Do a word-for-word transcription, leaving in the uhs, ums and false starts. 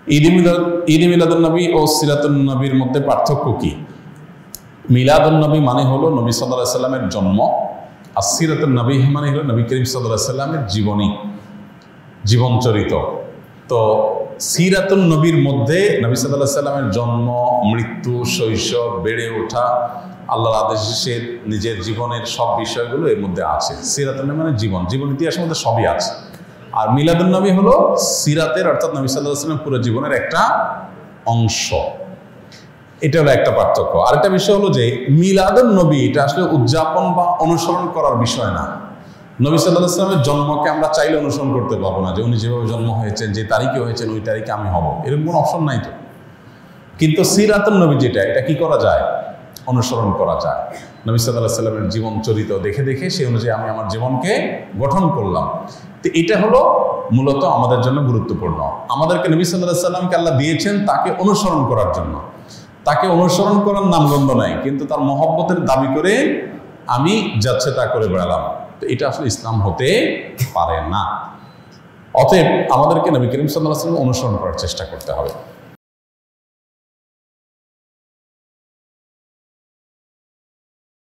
ঈদ মিলাদ ঈদ মিলাদুন নবী ও সিরাতুন নবীর মধ্যে পার্থক্য কি? মিলাদুন নবী মানে হলো নবী সাল্লাল্লাহু আলাইহি সাল্লামের জন্ম, আর সিরাতুন নবী মানে হলো নবী করিম সাল্লাল্লাহু আলাইহি সাল্লামের জীবনী, জীবনচরিত। তো সিরাতুন নবীর মধ্যে নবী সাল্লাল্লাহু আলাইহি সাল্লামের জন্ম, মৃত্যু, শৈশব, বেড়ে ওঠা, আল্লাহর আদেশে নিজের জীবনের সব বিষয়গুলো এর মধ্যে আছে। সিরাতুন নবী মানে জীবন, জীবন ইতিহাসের মধ্যে সবই আছে। আর মিলাদুন নবী হলো সিরাতের অর্থাৎ নবী সাল্লাল্লাহু আলাইহি সাল্লামের পুরো জীবনের একটা অংশ। এটা হলো একটা পার্থক্য। আরেকটা বিষয় হলো যে মিলাদুন নবী এটা আসলে উদযাপন বা অনুসরণ করার বিষয় না। নবী সাল্লাল্লাহু আলাইহি সাল্লামের জন্মকে আমরা চাইলে অনুসরণ করতে পারবো না, যে উনি যেভাবে জন্ম হয়েছেন, যে তারিখে হয়েছেন, ওই তারিখে আমি হব, এরকম কোনো অপশন নাই তো। কিন্তু সিরাতুন নবী যেটা, এটা কি করা যায়? অনুসরণ করা যায়। নবী সাল্লাল্লাহু আলাইহি সাল্লামের জীবন চরিত দেখে দেখে সেই অনুযায়ী আমি আমার জীবনকে গঠন করলাম। তো এটা হলো মূলত আমাদের জন্য গুরুত্বপূর্ণ। আমাদেরকে নবী সাল্লাল্লাহু আলাইহি সাল্লামকে আল্লাহ দিয়েছেন তাকে অনুসরণ করার জন্য। তাকে অনুসরণ করার নামগন্ধ নাই, কিন্তু তার মহব্বতের দাবি করে আমি যাচ্ছে তা করে বেড়ালাম, তো এটা আসলে ইসলাম হতে পারে না। অতএব আমাদেরকে নবী করিম সাল্লাল্লাহু আলাইহি ওয়াসাল্লাম অনুসরণ করার চেষ্টা করতে হবে।